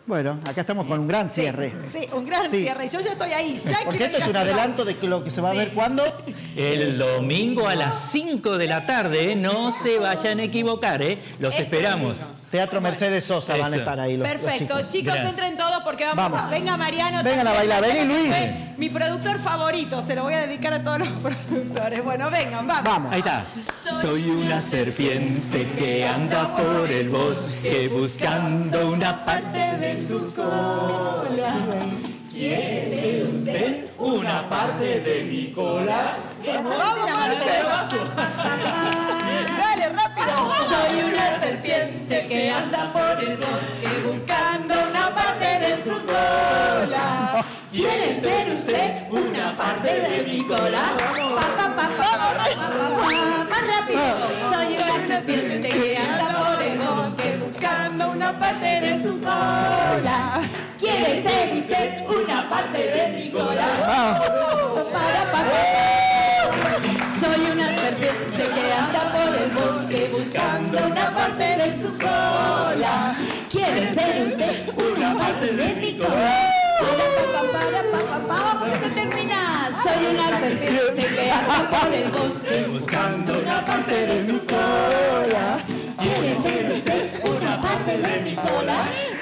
Bueno, acá estamos con un gran cierre. Sí, un gran cierre. Yo ya estoy ahí. Porque esto es un adelanto de lo que se va a ver cuando. El domingo a las 5 de la tarde, no se vayan a equivocar, los esperamos. Teatro Mercedes Sosa van a estar ahí los Perfecto, chicos. chicos, entren todos porque vamos a... Venga Mariano. Vengan a bailar, vení Luis. Mi productor favorito, se lo voy a dedicar a todos los productores. Bueno, vengan, vamos. Ahí está. Soy una serpiente que anda por el bosque buscando una parte de su cola. ¿Quiere ser usted una parte de mi cola? Vamos, Marcelo. Dale, rápido. Soy una serpiente que anda por el bosque buscando una parte de su cola. ¿Quiere ser usted una parte de mi cola? Más rápido. Soy una serpiente que anda por el bosque buscando una parte de su cola. ¿Quiere ser usted una parte de mi cola? Soy una serpiente que anda por el bosque buscando una parte de su cola. ¿Quiere ser usted una parte de mi cola? Vamos, que se termina. Soy una serpiente que anda por el bosque buscando una parte de su cola. ¿Quiere ser usted una parte de mi cola?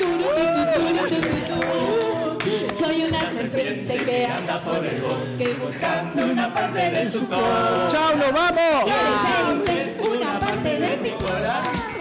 Soy una serpiente que anda por el bosque buscando una parte de su cola. ¡Chao, nos vamos! ¿Quiere ser usted una parte de mi cola?